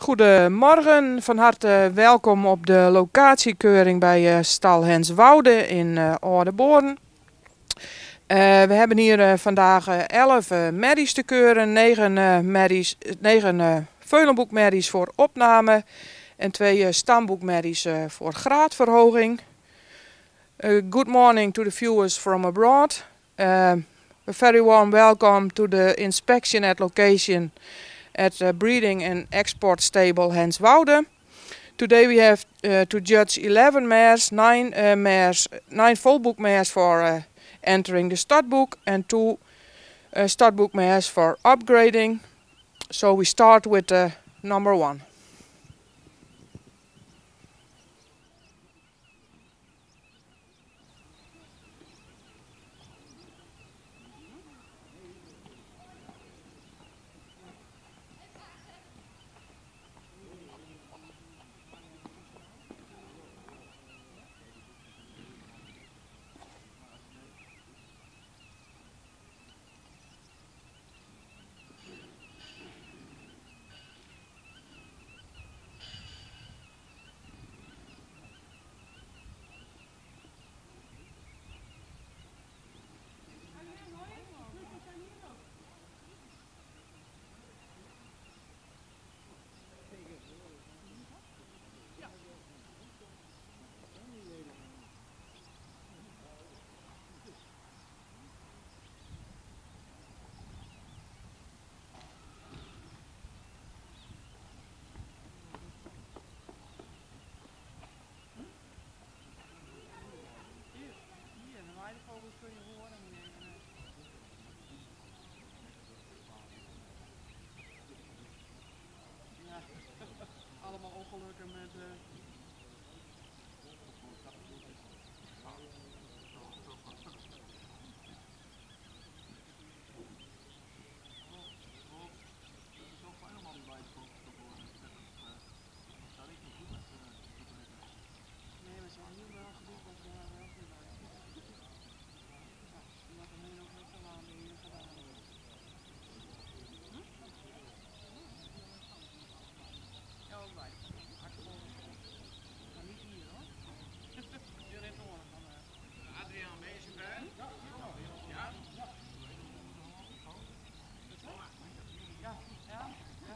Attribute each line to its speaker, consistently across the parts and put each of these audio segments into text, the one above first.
Speaker 1: Goedemorgen, van harte welkom op de locatiekeuring bij stal Henswoude in Oudeborn. We hebben hier vandaag 11 merries te keuren, 9 veulenboekmerries voor opname en 2 stamboekmerries voor graadverhoging. Good morning to the viewers from abroad. A very warm welcome to the inspection at location at breeding and export stable Henswoude. Today we have to judge 11 mares, 9 volboek mares for entering the startbook and 2 startbook mares for upgrading. So we start with number 1. Allemaal ongelukken met... Nee, we zijn hier wel gebied dat we daar wel goed maken. Omdat er nu nog niet zo lang hier gedaan wordt. Ja, ook bij. Hartstikke. Maar niet hier hoor. Hier in Oren van Adriaan, ben je zover? Ja. Ja? Ja. Ja? Ja.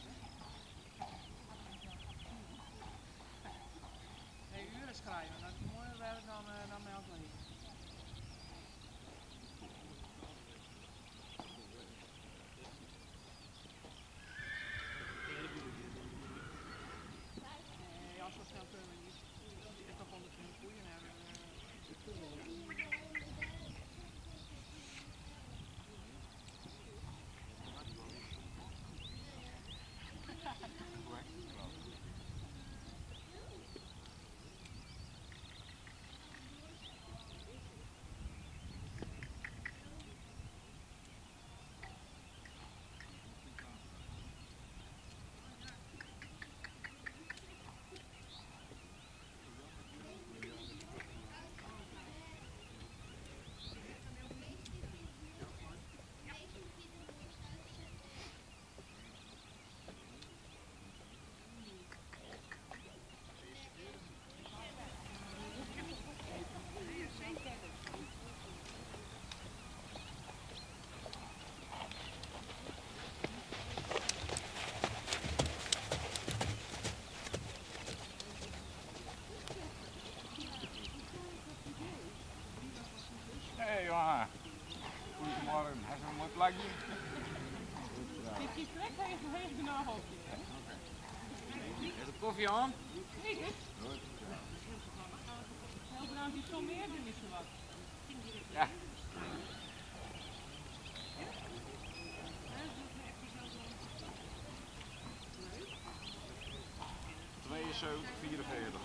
Speaker 1: Nee, uren schrijven. Als je mooi werkt, dan meld me niet. Nee, ja, zo snel kunnen we niet. Ik heb toch 120 koeien hebben.
Speaker 2: Hey Johanna, goedemorgen. Heb je een mooi plakje?
Speaker 3: Ik kies direct heen naar een hoofdje.
Speaker 2: Is de koffie aan?
Speaker 3: Kijk eens. Heel bedankt, die zo meer doen is zo wat.
Speaker 2: Ja. ...72, 44.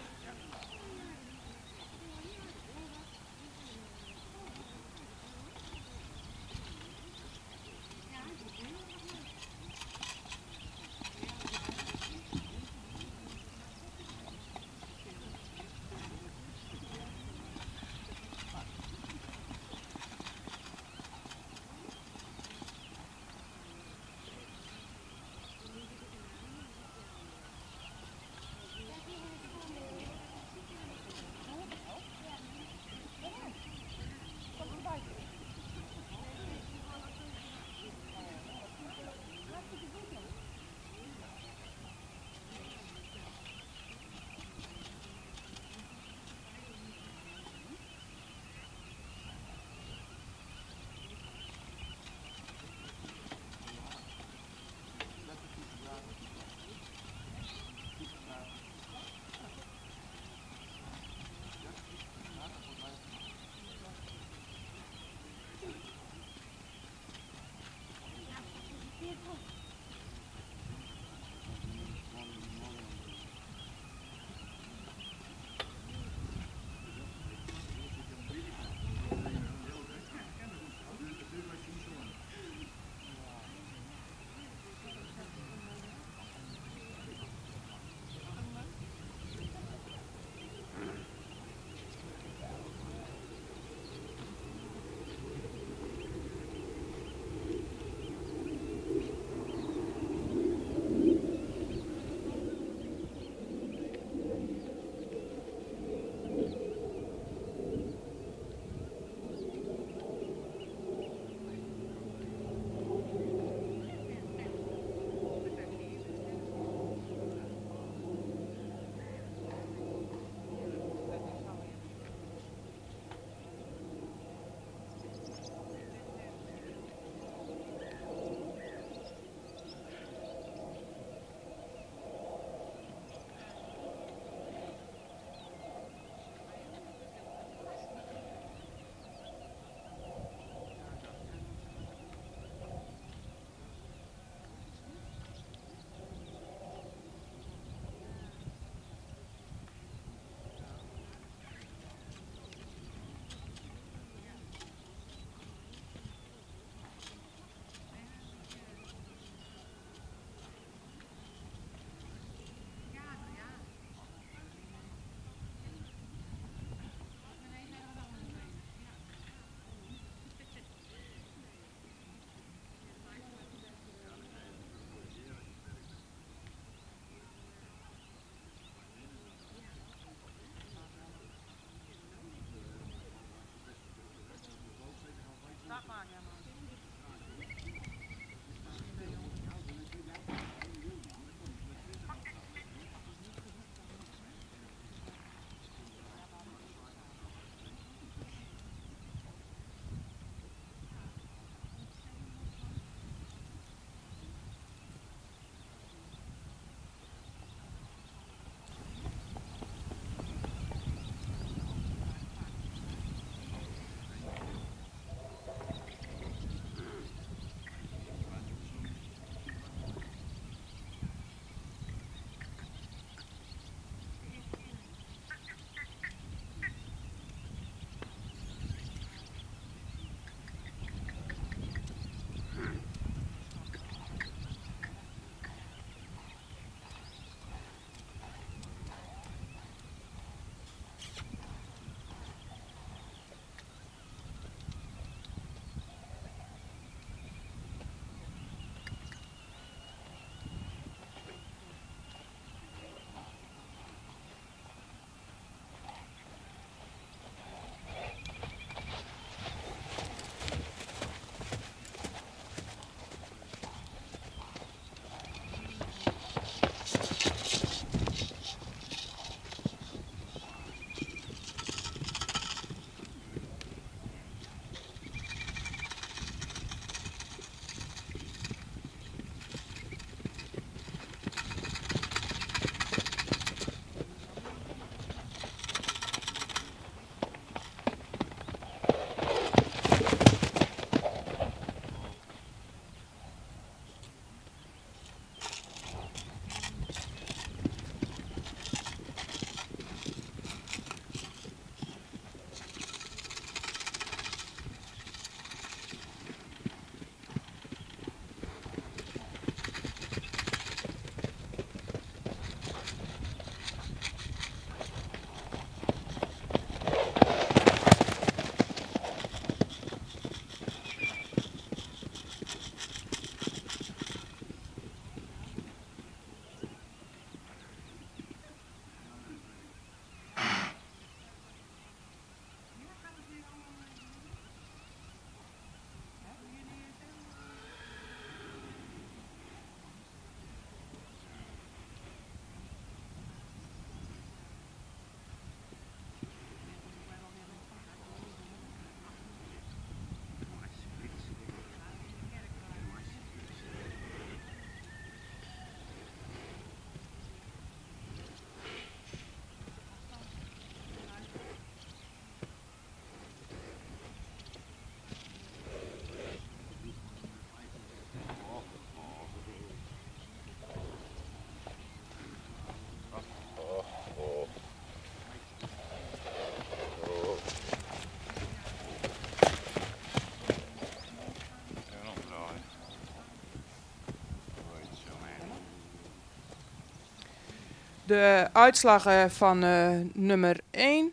Speaker 1: De uitslagen van nummer 1.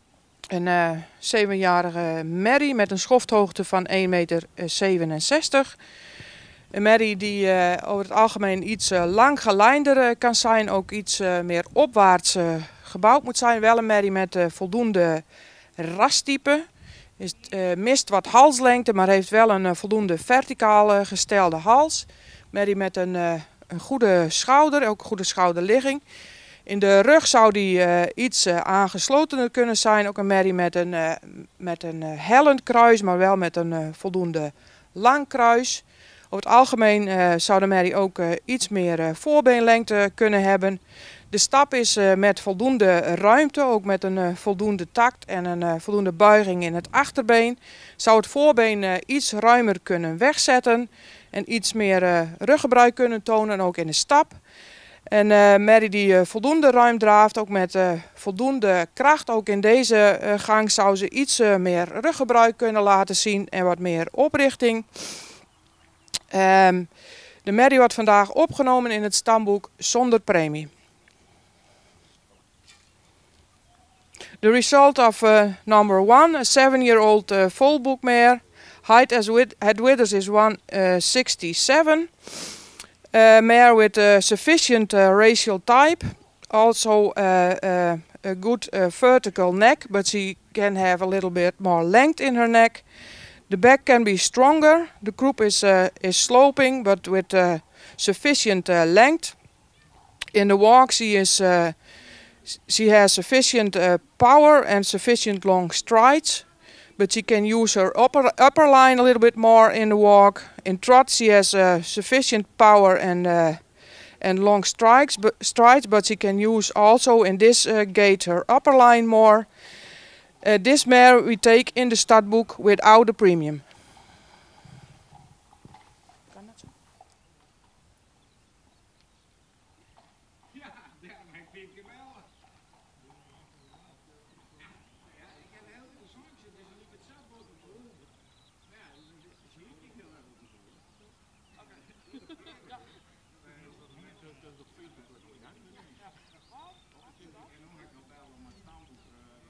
Speaker 1: Een 7-jarige Mary met een schofthoogte van 1,67 meter. Een Mary die over het algemeen iets langgeleinder kan zijn, ook iets meer opwaarts gebouwd moet zijn. Wel een Mary met voldoende rastype. Mist wat halslengte, maar heeft wel een voldoende verticaal gestelde hals. Mary met een goede schouder, ook een goede schouderligging. In de rug zou die iets aangeslotener kunnen zijn. Ook een Mary met een hellend kruis, maar wel met een voldoende lang kruis. Over het algemeen zou de Mary ook iets meer voorbeenlengte kunnen hebben. De stap is met voldoende ruimte, ook met een voldoende takt en een voldoende buiging in het achterbeen. Zou het voorbeen iets ruimer kunnen wegzetten en iets meer ruggebruik kunnen tonen, ook in de stap. En Mary die voldoende ruim draaft, ook met voldoende kracht. Ook in deze gang zou ze iets meer ruggebruik kunnen laten zien en wat meer oprichting. De Mary wordt vandaag opgenomen in het stamboek zonder premie. The result of number 1, a 7-year-old full book mare. Height at withers is 167. Mare with a sufficient racial type. Also a good vertical neck, but she can have a little bit more length in her neck. The back can be stronger. The croup is sloping, but with sufficient length. In the walk, she has sufficient power and sufficient long strides, but she can use her upper line a little bit more in the walk. In trot, she has sufficient power and long strides, but she can use also in this gait her upper line more. This mare we take in the startbook without the premium.
Speaker 2: Ja, daarmee vind ik wel. Ja, ik heb heel veel soortjes, dus ik liep het zelf ook op doen. Ja, dat zie ik niet heel erg op doen. Oké. Ja. Dat is op Facebook. Ja. En dan ga ik nog bellen om mijn stamboek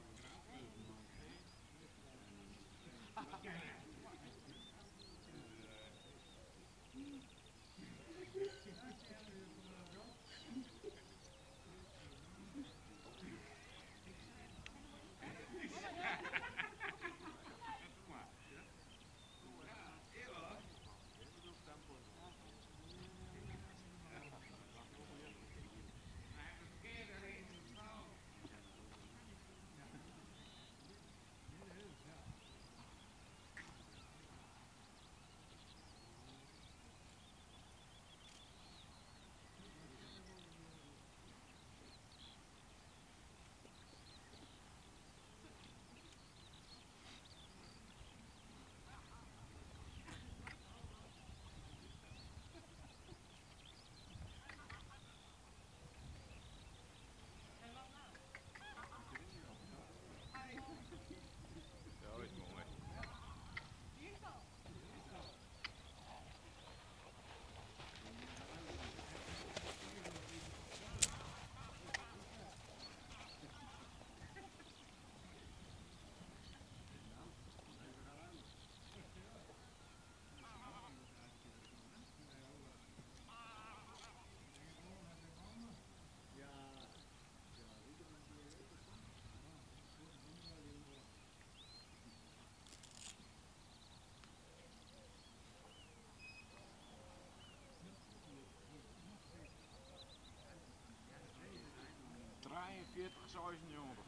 Speaker 2: €43.000.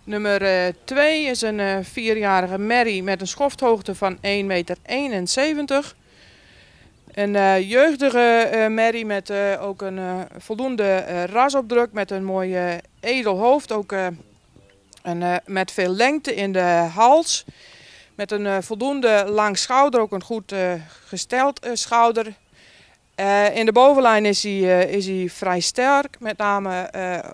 Speaker 1: Nummer 2 is een 4-jarige merrie met een schofthoogte van 1,71 meter. Een jeugdige merrie met ook een voldoende rasopdruk met een mooi edel hoofd. Ook met veel lengte in de hals. Met een voldoende lang schouder, ook een goed gesteld schouder. In de bovenlijn is hij vrij sterk, met name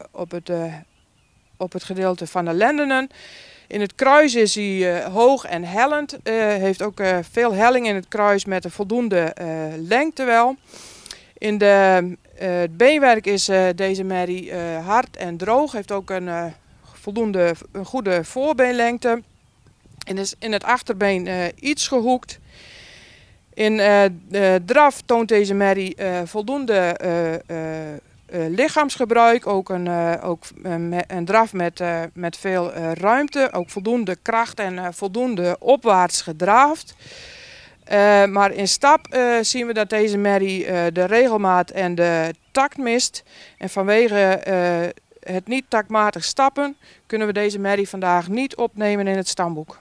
Speaker 1: op het gedeelte van de lendenen. In het kruis is hij hoog en hellend. Heeft ook veel helling in het kruis met een voldoende lengte wel. In het beenwerk is deze merrie hard en droog. Heeft ook een goede voorbeenlengte. En is in het achterbeen iets gehoekt. In draf toont deze merrie voldoende lichaamsgebruik. Ook een draf met veel ruimte. Ook voldoende kracht en voldoende opwaarts gedraafd. Maar in stap zien we dat deze merrie de regelmaat en de takt mist. En vanwege het niet taktmatig stappen kunnen we deze merrie vandaag niet opnemen in het stamboek.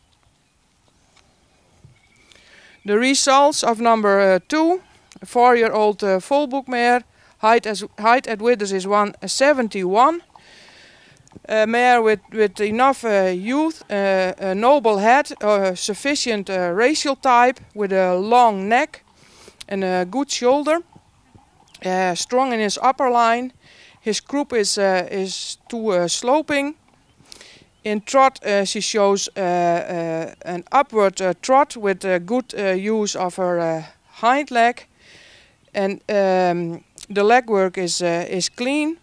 Speaker 1: The results of number 2, a 4-year-old volboek mare. Height at withers is 171. A mare with enough youth, a noble head, sufficient racial type, with a long neck and a good shoulder. Strong in his upper line. His croup is too sloping. In trot, she shows an upward trot with good use of her hind leg, and the legwork is clean.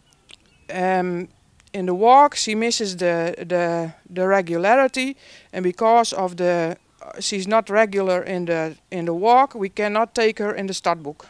Speaker 1: In the walk, she misses the regularity, and because of she's not regular in the walk, we cannot take her in the startbook.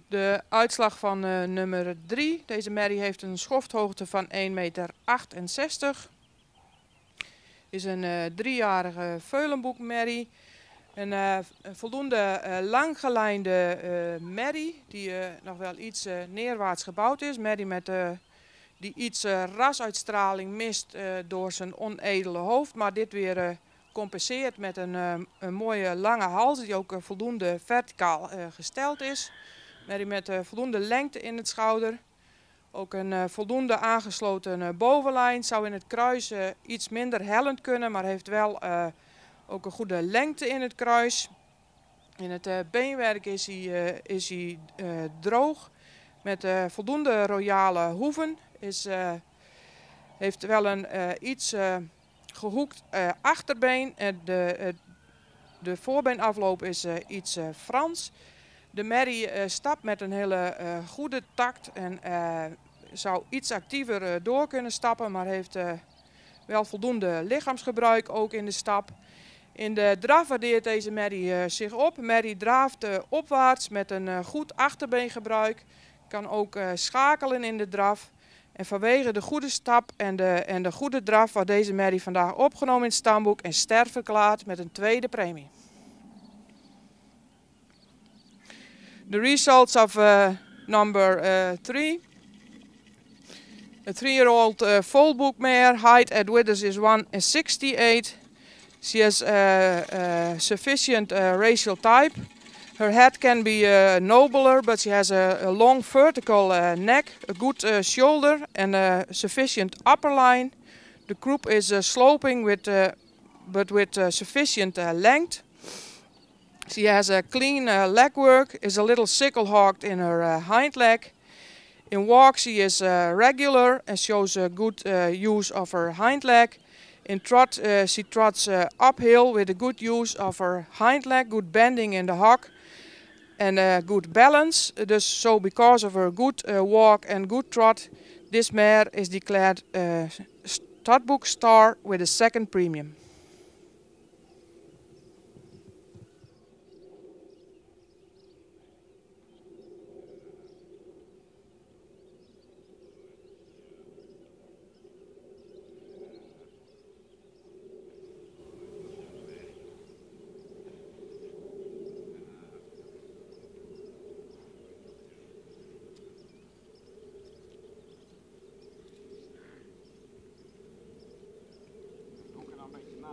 Speaker 1: De uitslag van nummer 3. Deze merrie heeft een schofthoogte van 1,68 meter. Is een 3-jarige veulenboekmerrie. Een voldoende langgelijnde merrie die nog wel iets neerwaarts gebouwd is. Merrie met die iets rasuitstraling mist door zijn onedele hoofd, maar dit weer compenseert met een mooie lange hals die ook voldoende verticaal gesteld is. Merrie met voldoende lengte in het schouder. Ook een voldoende aangesloten bovenlijn. Zou in het kruis iets minder hellend kunnen, maar heeft wel ook een goede lengte in het kruis. In het beenwerk is hij droog met voldoende royale hoeven. Heeft wel een iets gehoekt achterbeen. De voorbeenafloop is iets Frans. De merrie stapt met een hele goede takt en zou iets actiever door kunnen stappen, maar heeft wel voldoende lichaamsgebruik ook in de stap. In de draf waardeert deze merrie zich op. Merrie draaft opwaarts met een goed achterbeengebruik. Kan ook schakelen in de draf. En vanwege de goede stap en de goede draf wordt deze merrie vandaag opgenomen in het stamboek en ster verklaard met een tweede premie. The results of number 3. A 3-year-old volboek mare, height at withers is 1,68. She has sufficient racial type. Her head can be nobler, but she has a long vertical neck, a good shoulder and a sufficient upper line. The croup is sloping but with sufficient length. She has a clean leg work, is a little sickle-hocked in her hind leg. In walk she is regular and shows a good use of her hind leg. In trot she trots uphill with a good use of her hind leg, good bending in the hock and good balance. So because of her good walk and good trot, this mare is declared Stadbook Star with a second premium.
Speaker 2: Donker dan een beetje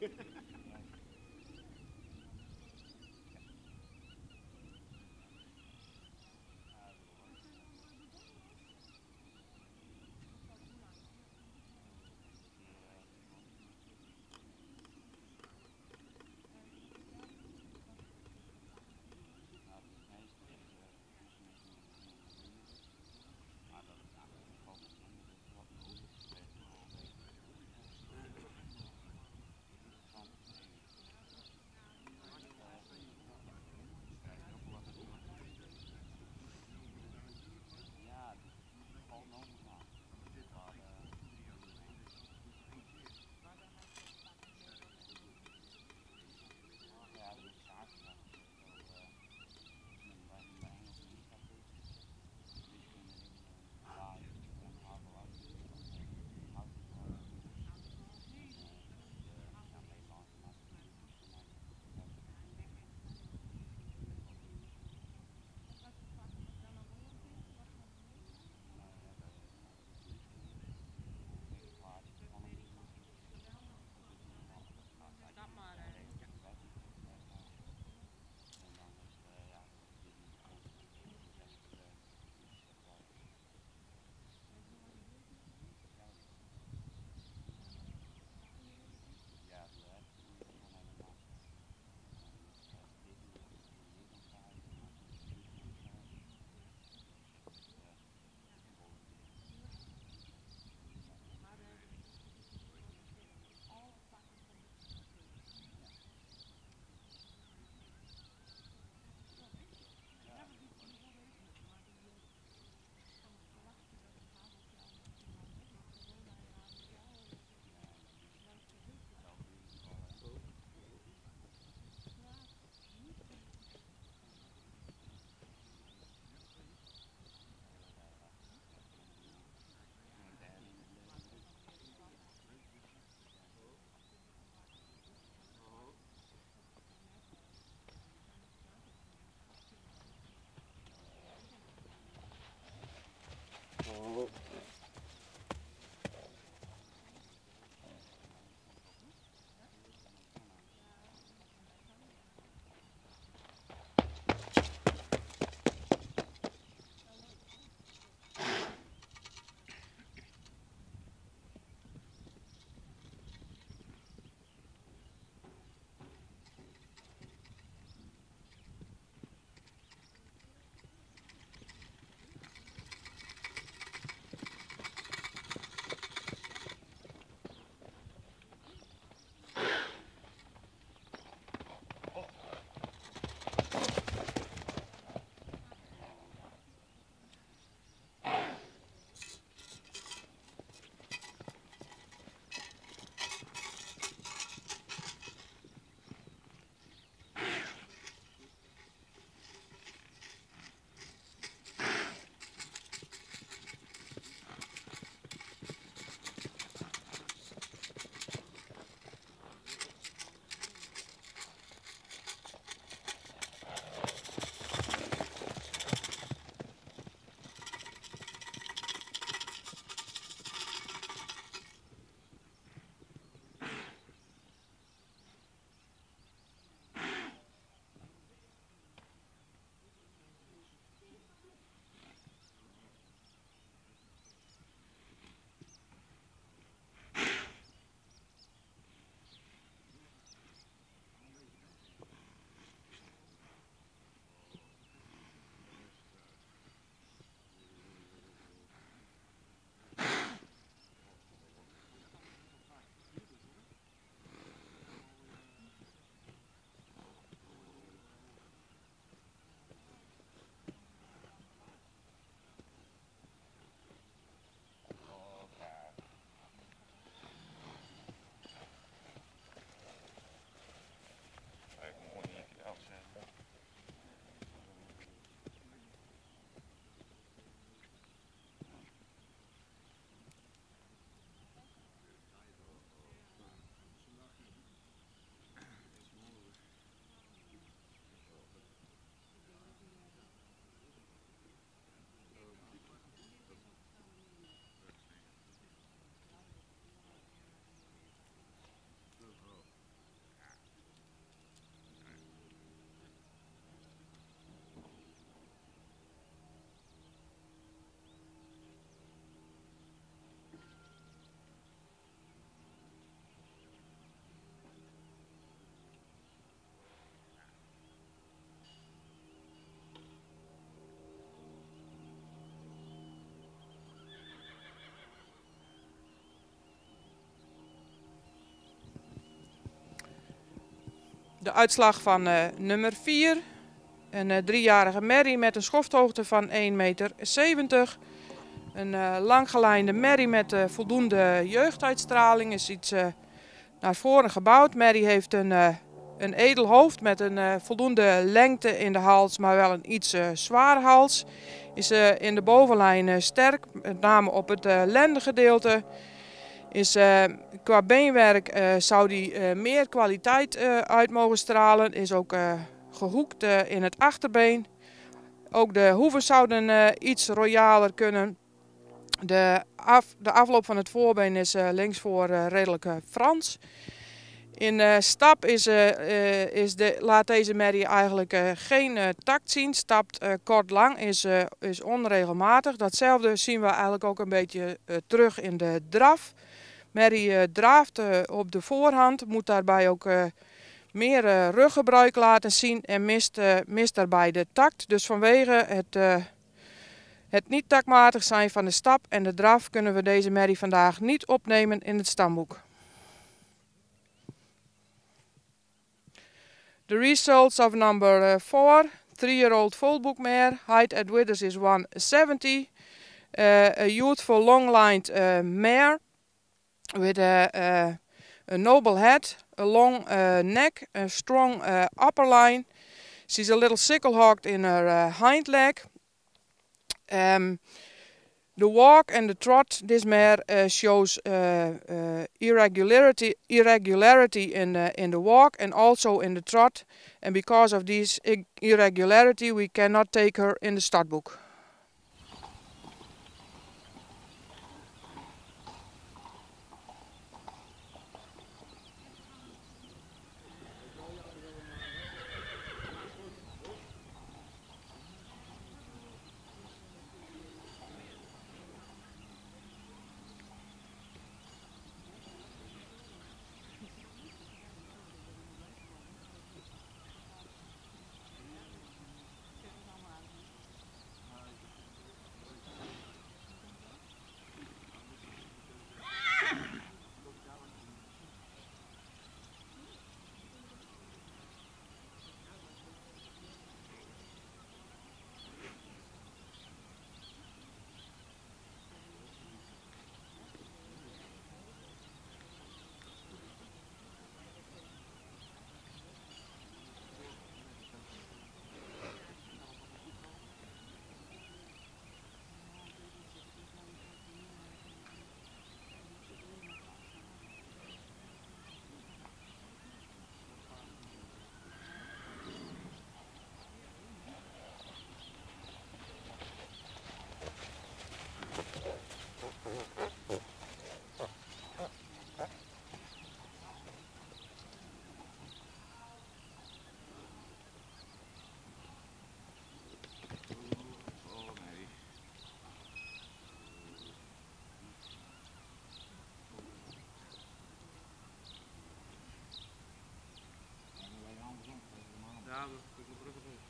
Speaker 4: Want
Speaker 1: De uitslag van nummer 4. Een 3-jarige merrie met een schofthoogte van 1,70 meter. Een langgelijnde merrie met voldoende jeugduitstraling. Is iets naar voren gebouwd. Merrie heeft een edel hoofd met een voldoende lengte in de hals, maar wel een iets zware hals. Is in de bovenlijn sterk, met name op het lendengedeelte. Is, qua beenwerk zou die meer kwaliteit uit mogen stralen. Is ook gehoekt in het achterbeen. Ook de hoeven zouden iets royaler kunnen. De afloop van het voorbeen is linksvoor redelijk Frans. In stap laat deze merrie eigenlijk geen tact zien. Stapt kort lang, is onregelmatig. Datzelfde zien we eigenlijk ook een beetje terug in de draf. Merrie draaft op de voorhand, moet daarbij ook meer ruggebruik laten zien en mist daarbij de tact. Dus vanwege het niet taktmatig zijn van de stap en de draf kunnen we deze merrie vandaag niet opnemen in het stamboek. The results of number 4, 3-year-old volboek mare, height at withers is 170, a youthful long-lined mare with a noble head, a long neck, a strong upper line. She's a little sickle-hocked in her hind leg. The walk and the trot, this mare shows irregularity in the walk and also in the trot. And because of this irregularity, we cannot take her in the startbook.
Speaker 2: Ja, dat is een brug op.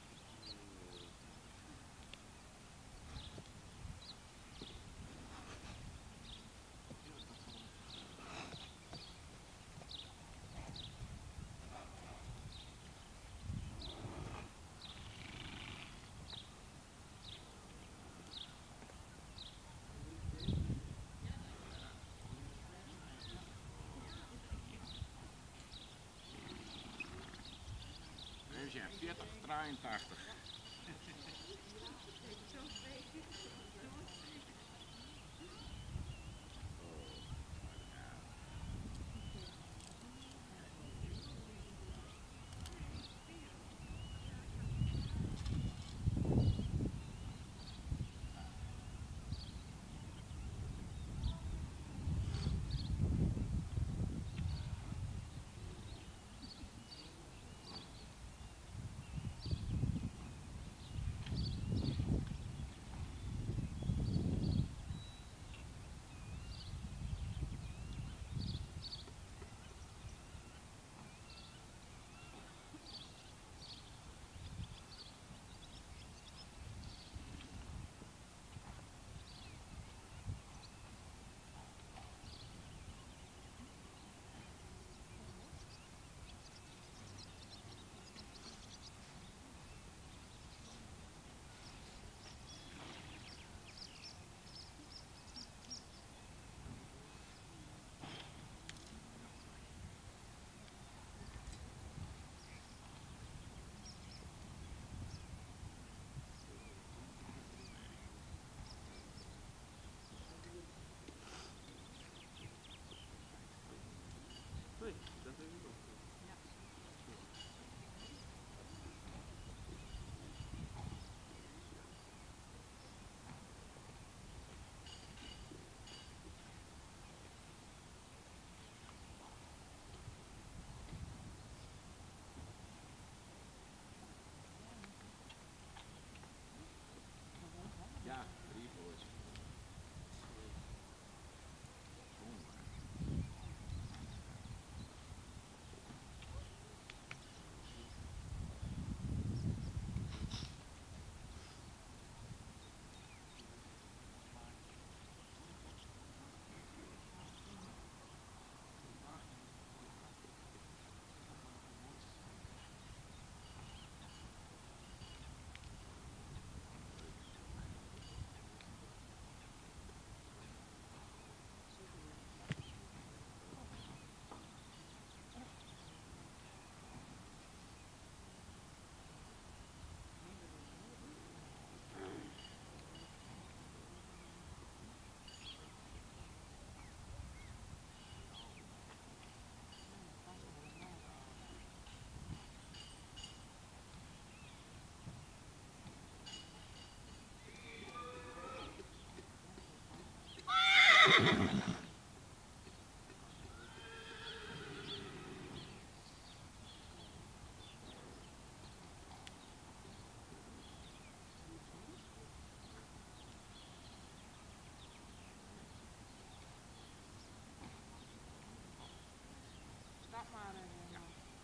Speaker 2: Dus ja, 40, 83.
Speaker 3: Stap maar en ja.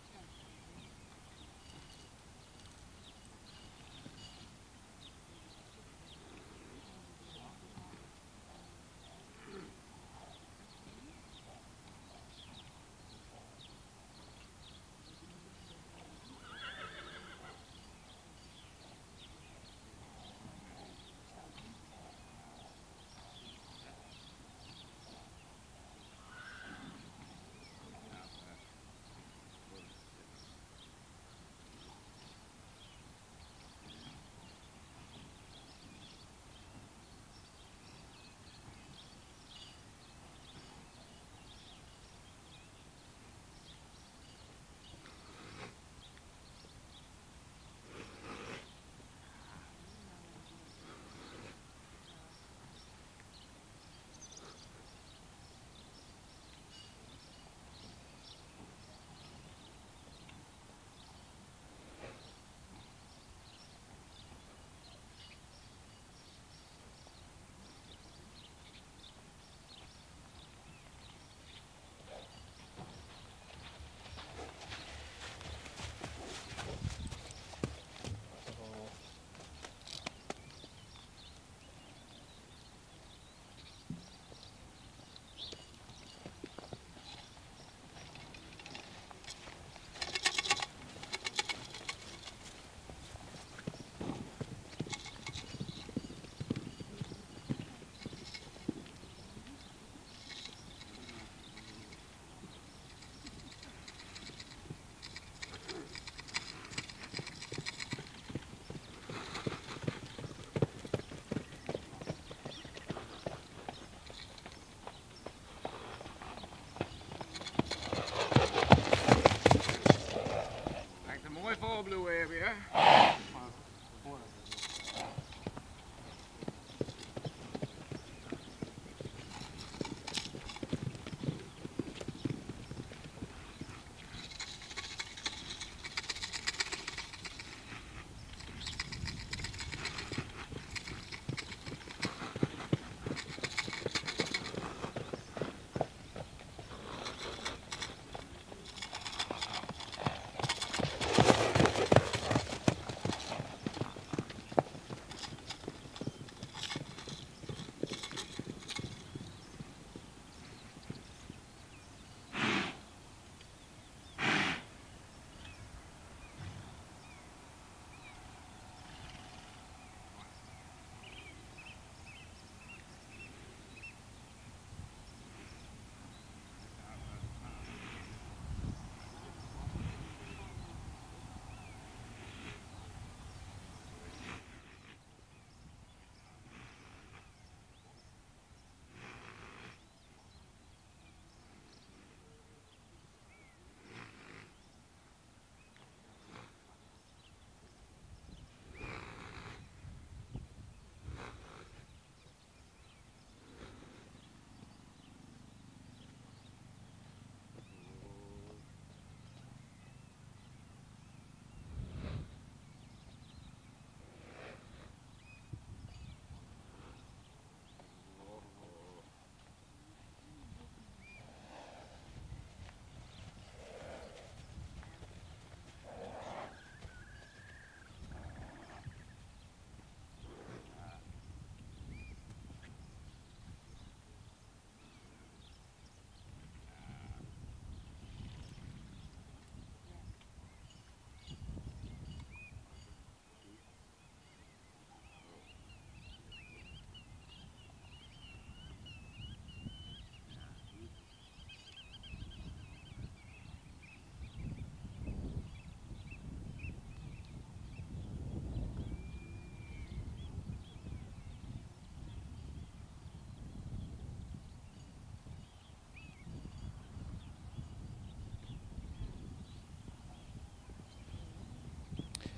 Speaker 2: Lijkt een mooi voorbloeien even, hè?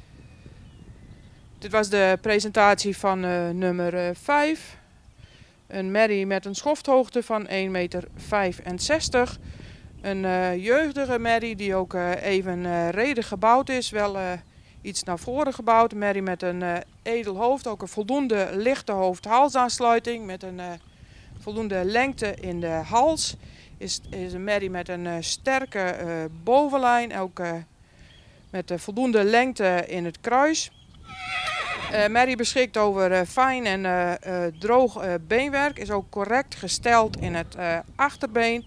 Speaker 1: Dit was de presentatie van nummer 5. Een merrie met een schofthoogte van 1,65 meter. Een jeugdige merrie die ook even redig gebouwd is. Wel iets naar voren gebouwd. Een merrie met een edel hoofd. Ook een voldoende lichte hoofd-halsaansluiting. Met een voldoende lengte in de hals. Is een merrie met een sterke bovenlijn. Ook met voldoende lengte in het kruis. Merrie beschikt over fijn en droog beenwerk. Is ook correct gesteld in het achterbeen.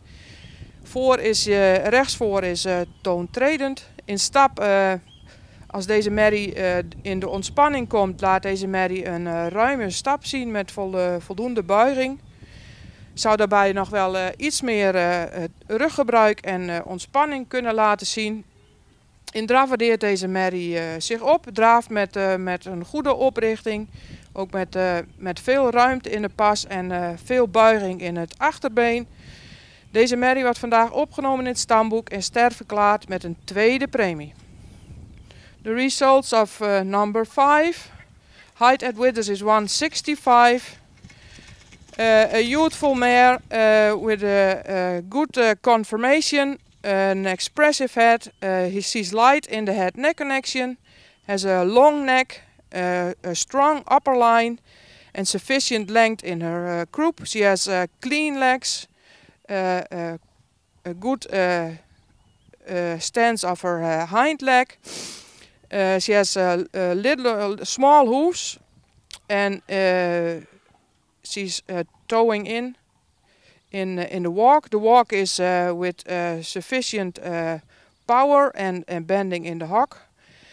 Speaker 1: Rechtsvoor is toontredend. In stap, als deze merrie in de ontspanning komt, laat deze merrie een ruime stap zien met voldoende buiging. Zou daarbij nog wel iets meer ruggebruik en ontspanning kunnen laten zien. In draf waardeert deze merrie zich op, draaft met een goede oprichting, ook met veel ruimte in de pas en veel buiging in het achterbeen. Deze merrie wordt vandaag opgenomen in het stamboek en sterverklaard met een tweede premie. The results of number 5. Height at Withers is 165. A youthful mare with a good conformation. An expressive head, he sees light in the head-neck connection, has a long neck, a strong upper line and sufficient length in her croup. She has clean legs, a good stance of her hind leg. She has small hooves and she's towing in the walk. The walk is with sufficient power and bending in the hock.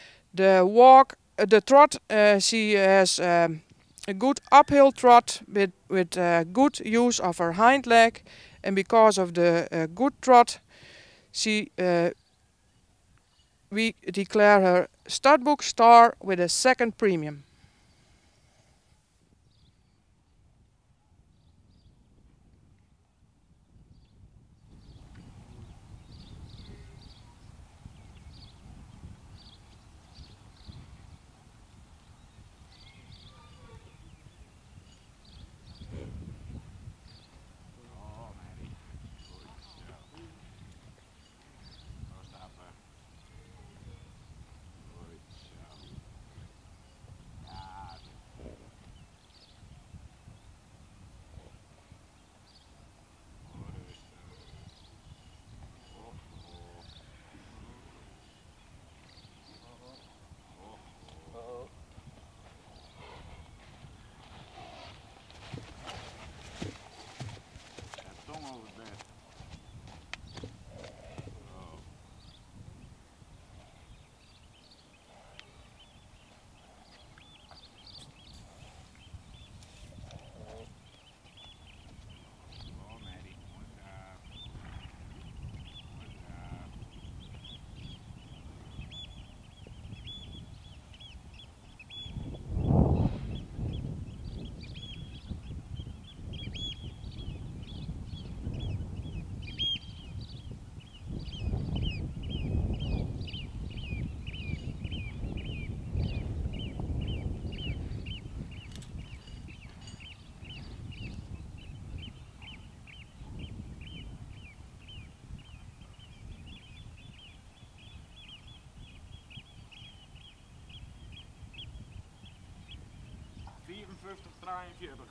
Speaker 1: The trot, she has a good uphill trot with good use of her hind leg, and because of the good trot, we declare her studbook star with a second premium.
Speaker 2: ...54.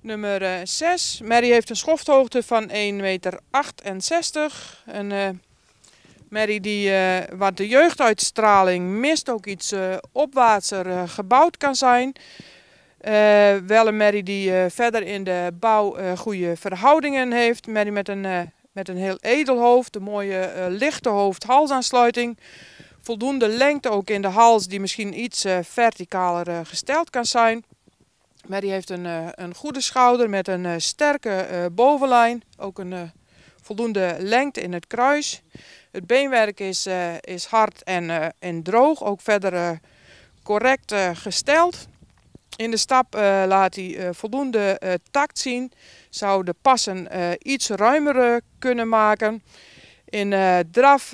Speaker 1: Nummer 6. Mary heeft een schofthoogte van 1,68 meter. Een Mary die wat de jeugduitstraling mist, ook iets opwaartser gebouwd kan zijn. Wel een Mary die verder in de bouw goede verhoudingen heeft. Mary met een heel edel hoofd, een mooie lichte hoofd-halsaansluiting. Voldoende lengte ook in de hals die misschien iets verticaler gesteld kan zijn. Mary heeft een goede schouder met een sterke bovenlijn. Ook een voldoende lengte in het kruis. Het beenwerk is hard en droog. Ook verder correct gesteld. In de stap laat hij voldoende tact zien. Zou de passen iets ruimer kunnen maken. In draf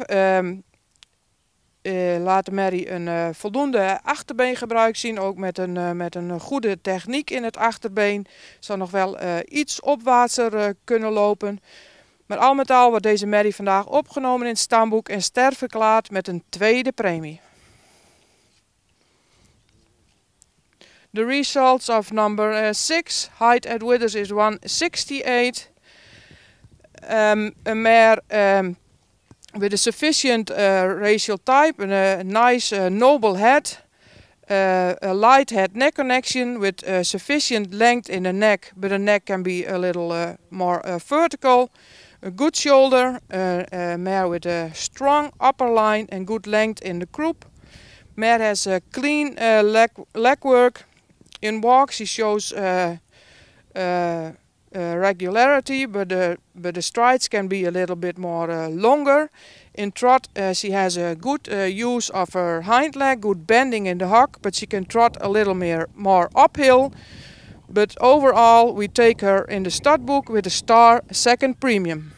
Speaker 1: laat Mary een voldoende achterbeengebruik zien. Ook met een goede techniek in het achterbeen. Zou nog wel iets opwaartser kunnen lopen. Maar al met al wordt deze Mary vandaag opgenomen in het stamboek en sterverklaard met een tweede premie. The results of number 6. Height at Withers is 168. A mare with a sufficient racial type and a nice noble head. A light head neck connection with sufficient length in the neck, but the neck can be a little more vertical. A good shoulder, a mare with a strong upper line and good length in the croup. Mare has a clean leg work. In walk she shows regularity, but the strides can be a little bit more longer. In trot she has a good use of her hind leg, good bending in the hock, but she can trot a little more uphill. But overall we take her in the stud book with a star second premium.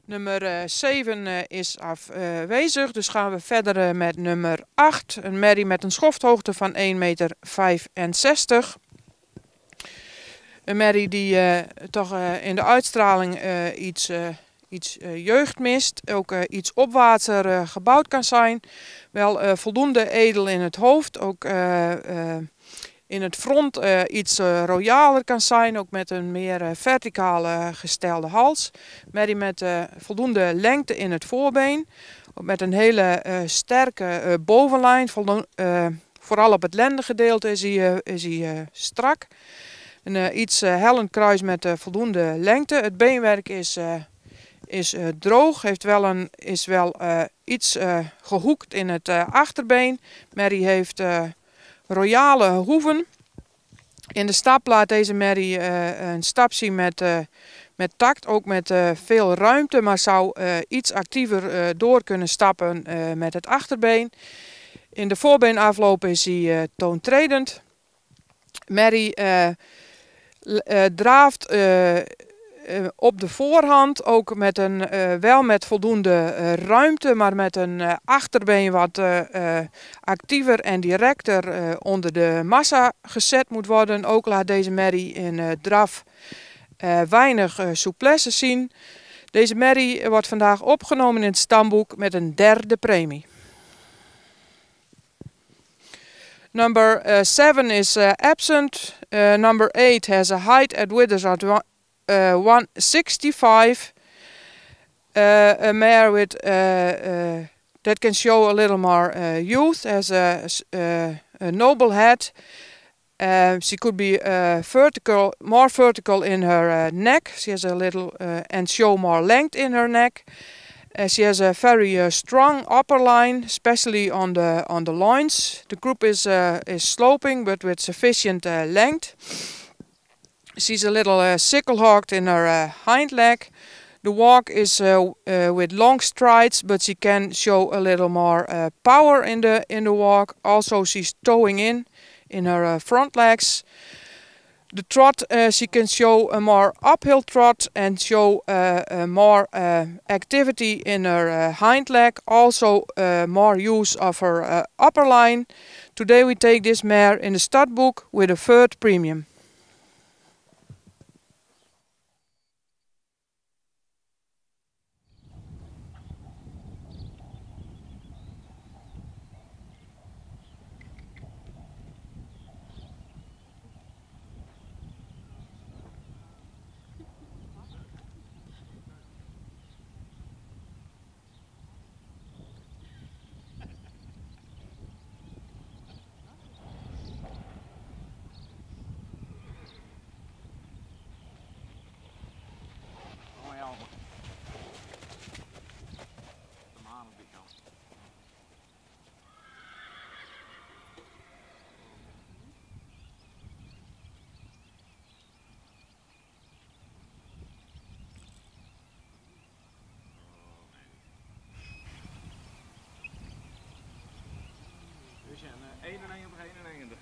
Speaker 1: Nummer 7 is afwezig, dus gaan we verder met nummer 8. Een merrie met een schofthoogte van 1,65 meter. Een merrie die toch in de uitstraling iets jeugd mist. Ook iets opwaartser gebouwd kan zijn. Wel voldoende edel in het hoofd. Ook in het front iets royaler kan zijn. Ook met een meer verticale gestelde hals. Merrie met voldoende lengte in het voorbeen. Ook met een hele sterke bovenlijn. Vooral op het lendengedeelte is hij strak. Een iets hellend kruis met voldoende lengte. Het beenwerk is droog, is wel iets gehoekt in het achterbeen. Merrie heeft royale hoeven. In de stap laat deze merrie een stap zien met tact, ook met veel ruimte, maar zou iets actiever door kunnen stappen met het achterbeen. In de voorbeenafloop is hij toontredend. Merrie draaft op de voorhand, ook met wel met voldoende ruimte, maar met een achterbeen wat actiever en directer onder de massa gezet moet worden. Ook laat deze merrie in draf weinig souplesse zien. Deze merrie wordt vandaag opgenomen in het stamboek met een 3e premie. Number 7 is absent. Number 8 has a height at withers at 165. A mare with that can show a little more youth, has a noble head. She could be more vertical in her neck. She has a little and show more length in her neck. She has a very strong upper line, especially on the loins. The croup is sloping, but with sufficient length. She's a little sickle-hocked in her hind leg. The walk is with long strides, but she can show a little more power in the walk. Also, she's towing in her front legs. The trot, she can show a more uphill trot and show more activity in her hind leg. Also, more use of her upper line. Today we take this mare in the stud book with a 3rd premium.
Speaker 2: Dus ja, 91.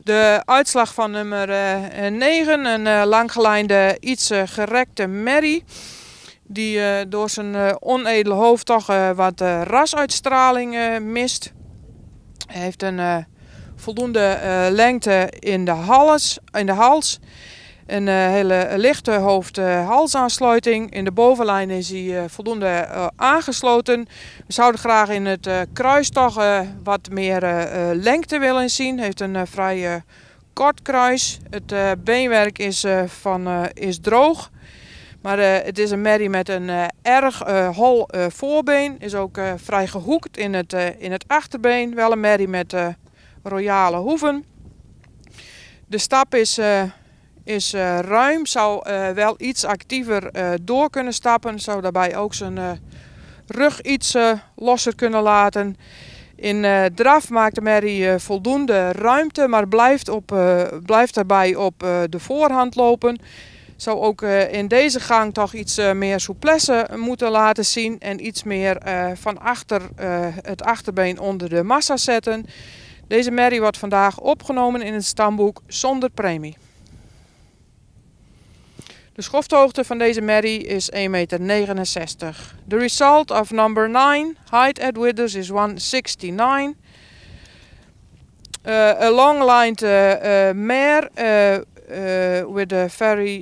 Speaker 1: De uitslag van nummer 9, een langgelijnde, iets gerekte merrie. Die door zijn onedele hoofd toch wat rasuitstraling mist. Hij heeft een voldoende lengte in de hals. Een hele lichte hoofd-halsaansluiting. In de bovenlijn is hij voldoende aangesloten. We zouden graag in het kruis toch wat meer lengte willen zien. Hij heeft een vrij kort kruis. Het beenwerk is droog. Maar het is een merrie met een erg hol voorbeen. Is ook vrij gehoekt in het achterbeen. Wel een merrie met royale hoeven. De stap is ruim. Zou wel iets actiever door kunnen stappen. Zou daarbij ook zijn rug iets losser kunnen laten. In draf maakt de merrie voldoende ruimte. Maar blijft daarbij op de voorhand lopen. Zou ook in deze gang toch iets meer souplesse moeten laten zien. En iets meer van achter het achterbeen onder de massa zetten. Deze merrie wordt vandaag opgenomen in het stamboek zonder premie. De schofthoogte van deze merrie is 1,69 meter. The result of number 9, height at withers, is 169. A long-lined mare with a very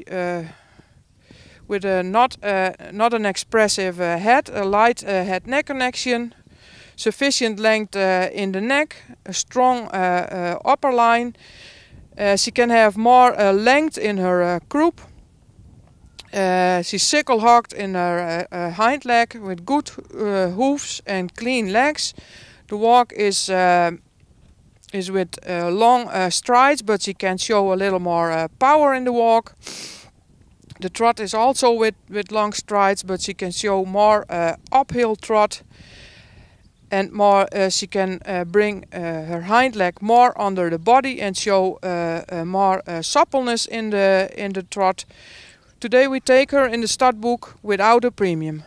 Speaker 1: not an expressive head, a light head-neck connection, sufficient length in the neck, a strong upper line. She can have more length in her croup. She's sickle-hocked in her hind leg with good hooves and clean legs. The walk is with long strides, but she can show a little more power in the walk. The trot is also with long strides, but she can show more uphill trot. And more, she can bring her hind leg more under the body and show more suppleness in the trot. Today we take her in the startbook without a premium.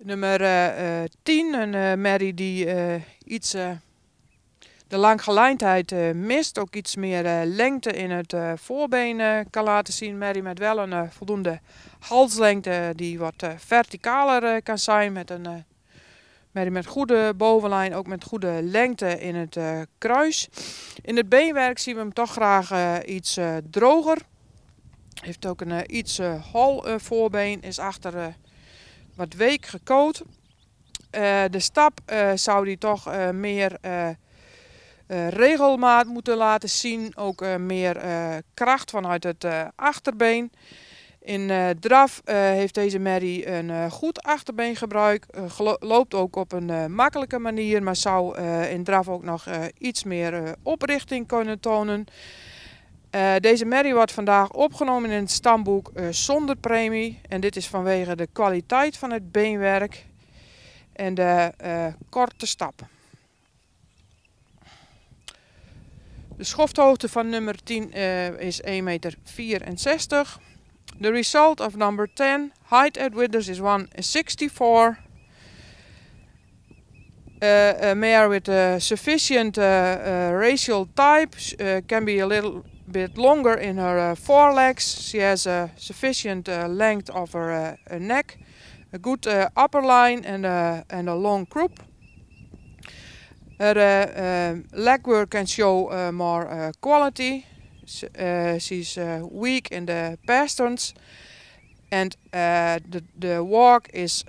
Speaker 1: Nummer 10, een merrie die iets de langgelijndheid mist. Ook iets meer lengte in het voorbeen kan laten zien. Merrie met wel een voldoende halslengte die wat verticaler kan zijn. Met een merrie met goede bovenlijn, ook met goede lengte in het kruis. In het beenwerk zien we hem toch graag iets droger. Heeft ook een iets hol voorbeen, is achter wat week gekoot. De stap zou die toch meer regelmaat moeten laten zien. Ook meer kracht vanuit het achterbeen. In draf heeft deze merrie een goed achterbeengebruik. Loopt ook op een makkelijke manier. Maar zou in draf ook nog iets meer oprichting kunnen tonen. Deze merrie wordt vandaag opgenomen in het stamboek zonder premie. En dit is vanwege de kwaliteit van het beenwerk en de korte stap. De schofthoogte van nummer 10 is 1,64 meter. The result of number 10, height at withers is 1,64. A mare with a sufficient racial type can be a little bit longer in her forelegs. She has a sufficient length of her neck, a good upper line and a long croup. Her legwork can show more quality. She's weak in the pasterns, and the walk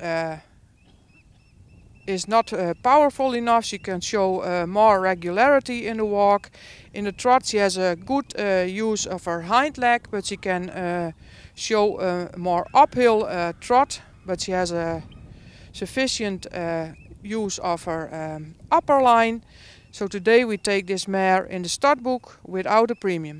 Speaker 1: is not powerful enough. She can show more regularity in the walk. In the trot she has a good use of her hind leg, but she can show a more uphill trot, but she has a sufficient use of her upper line. So today we take this mare in the stud book without a premium.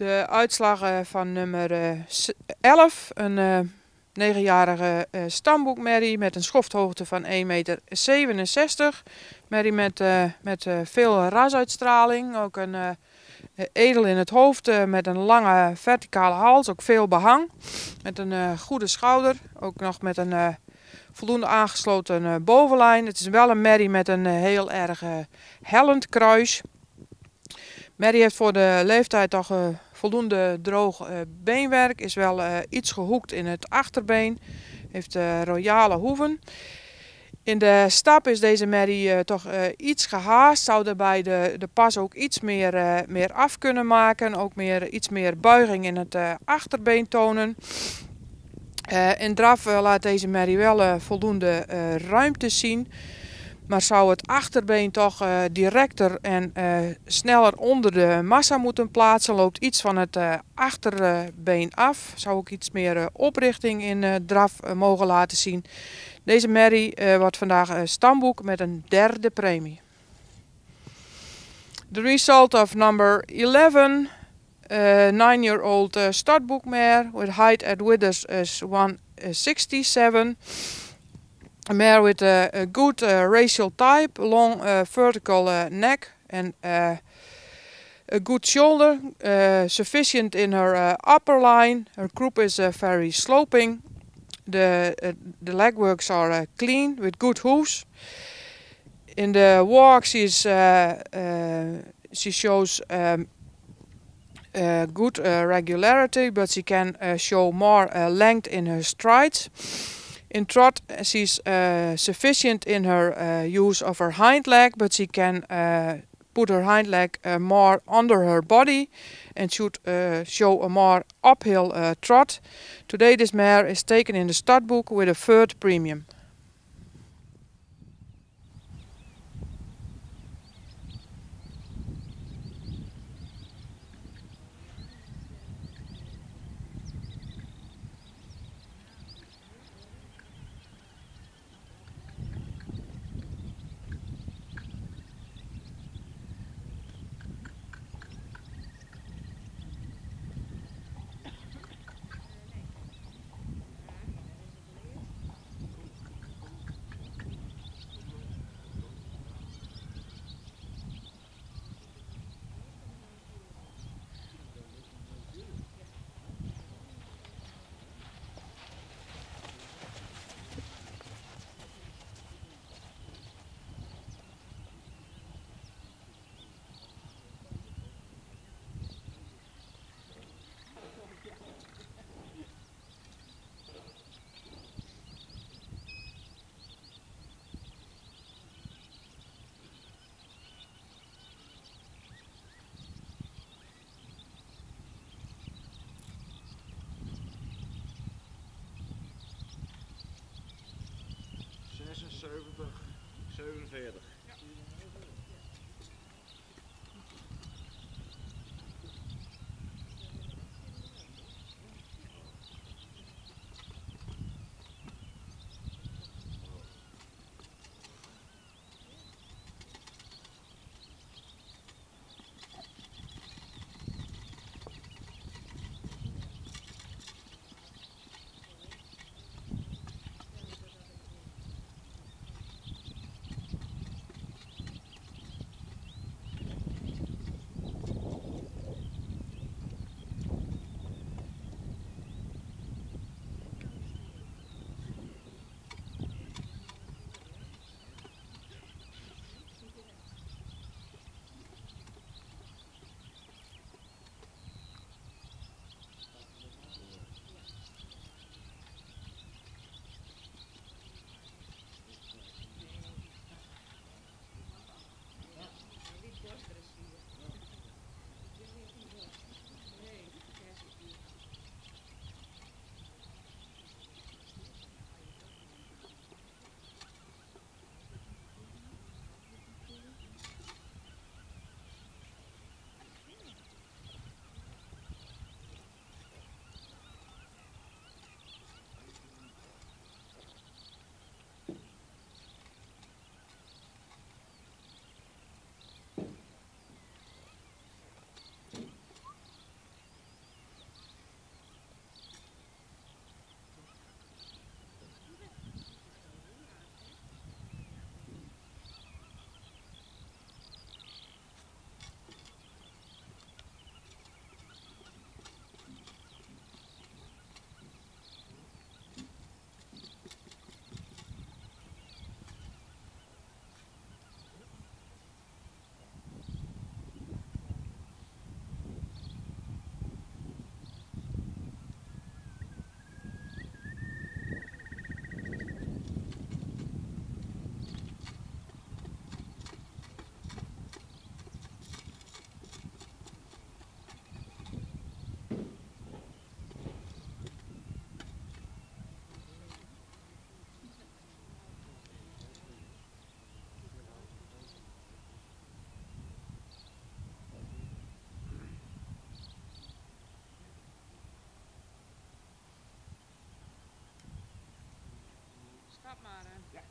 Speaker 1: De uitslag van nummer 11, een 9-jarige stamboekmerrie met een schofthoogte van 1,67 meter. Merrie met veel rasuitstraling, ook een edel in het hoofd met een lange verticale hals, ook veel behang. Met een goede schouder, ook nog met een voldoende aangesloten bovenlijn. Het is wel een merrie met een heel erg hellend kruis. Merrie heeft voor de leeftijd toch voldoende droog beenwerk. Is wel iets gehoekt in het achterbeen. Heeft royale hoeven. In de stap is deze merrie toch iets gehaast. Zou daarbij de pas ook iets meer af kunnen maken. Ook iets meer buiging in het achterbeen tonen. In draf laat deze merrie wel voldoende ruimte zien. Maar zou het achterbeen toch directer en sneller onder de massa moeten plaatsen. Loopt iets van het achterbeen af. Zou ook iets meer oprichting in draf mogen laten zien. Deze merrie wordt vandaag stamboek met een 3e premie. The result of number 11. 9-year-old startbook mare with height at withers is 167. A mare with a good racial type, long vertical neck and a good shoulder, sufficient in her upper line. Her croup is very sloping. The legworks are clean with good hooves. In the walk she shows good regularity, but she can show more length in her strides. In trot she's sufficient in her use of her hind leg, but she can put her hind leg more under her body and should show a more uphill trot. Today this mare is taken in the startbook with a 3rd premium.
Speaker 2: Zeventig, 47.
Speaker 3: Stap maar.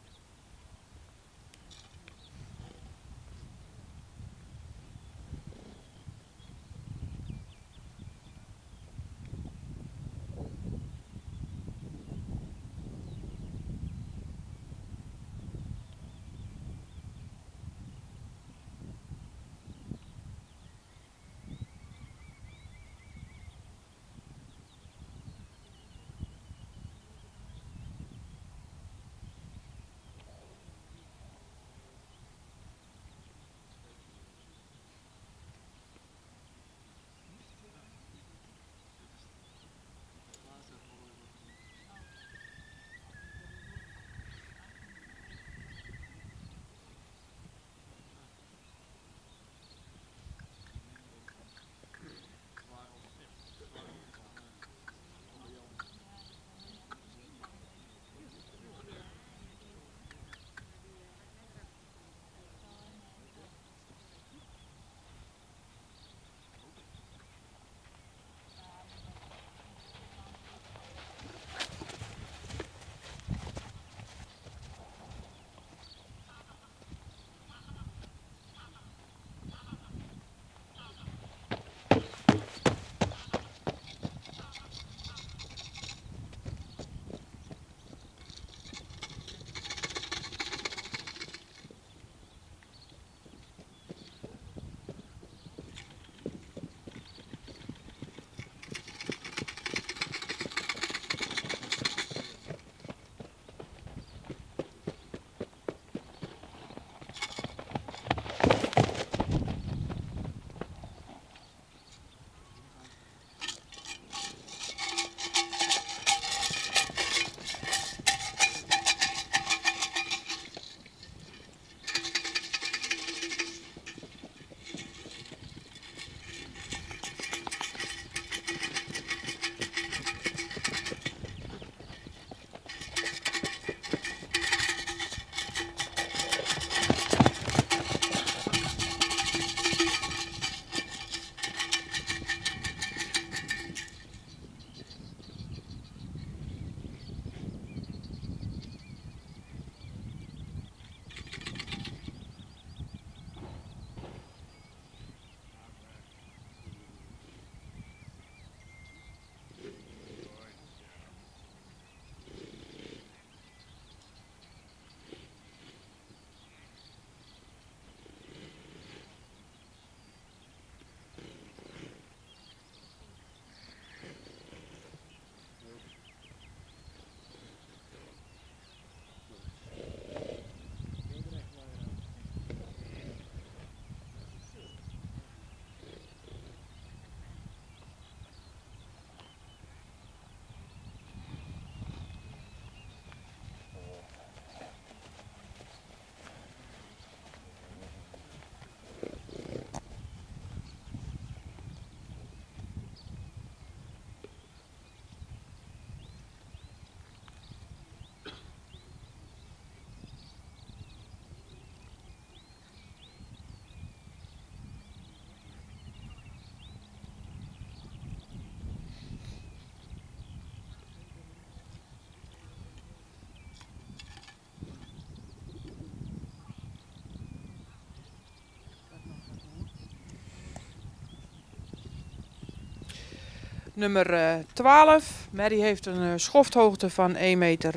Speaker 1: Nummer 12. Mary heeft een schofthoogte van 1,62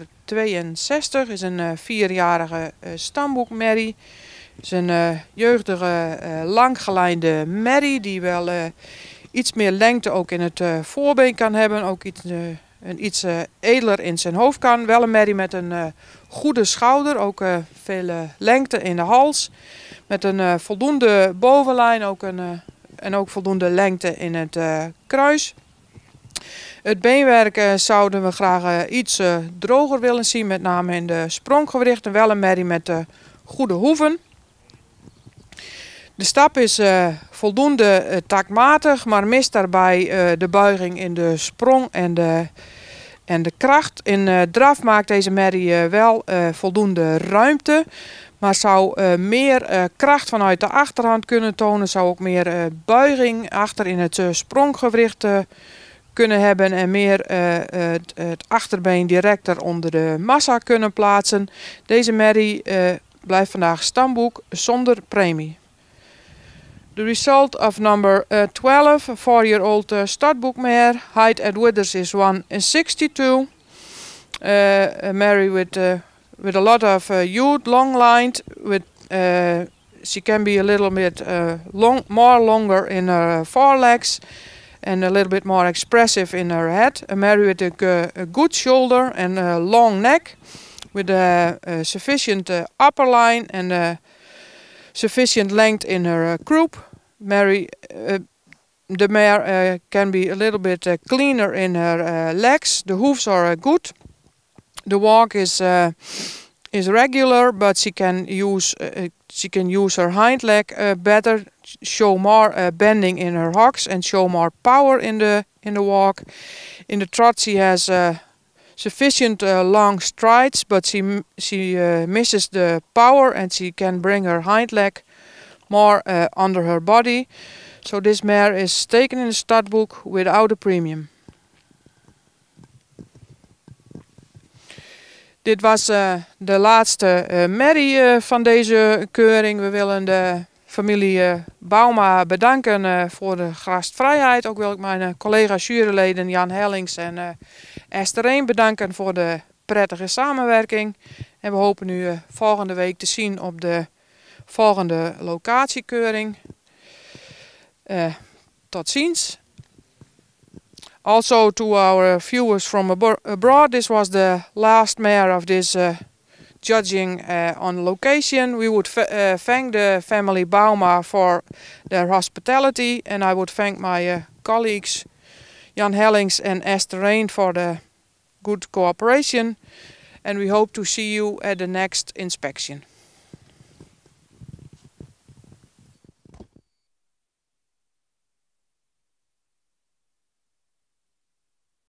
Speaker 1: meter. Is een 4-jarige stamboek-merrie. Is een jeugdige, langgelijnde merrie die wel iets meer lengte ook in het voorbeen kan hebben. Ook iets edeler in zijn hoofd kan. Wel een merrie met een goede schouder. Ook veel lengte in de hals. Met een voldoende bovenlijn en ook voldoende lengte in het kruis. Het beenwerk zouden we graag iets droger willen zien. Met name in de spronggewrichten. Wel een merrie met goede hoeven. De stap is voldoende taktmatig, maar mist daarbij de buiging in de sprong en de kracht. In draf maakt deze merrie wel voldoende ruimte, maar zou meer kracht vanuit de achterhand kunnen tonen. Zou ook meer buiging achter in het spronggewricht kunnen hebben en meer het achterbeen directer onder de massa kunnen plaatsen. Deze merrie blijft vandaag stamboek zonder premie. The result of number 12, a 4-year-old startbook mare. Height at withers is 162. A mare with a lot of youth, long lined. She can be a little bit more longer in her forelegs and a little bit more expressive in her head. A mare with a good shoulder and a long neck, with a sufficient upper line and sufficient length in her croup. The mare can be a little bit cleaner in her legs. The hoofs are good. The walk is regular, but she can use her hind leg better, show more bending in her hocks and show more power in the walk. In the trot she has sufficient long strides, but she misses the power, and she can bring her hind leg more under her body. So this mare is taken in the startbook without a premium. Dit was de laatste merrie van deze keuring. We willen de familie Bauma bedanken voor de gastvrijheid. Ook wil ik mijn collega juryleden Jan Hellings en Esther Reen bedanken voor de prettige samenwerking. En we hopen u volgende week te zien op de volgende locatiekeuring. Tot ziens. Also to our viewers from abroad, this was the last mare of this judging on location. We would thank the family Bauma for their hospitality, and I would thank my colleagues Jan Hellings and Esther Reen for the good cooperation, and we hope to see you at the next inspection.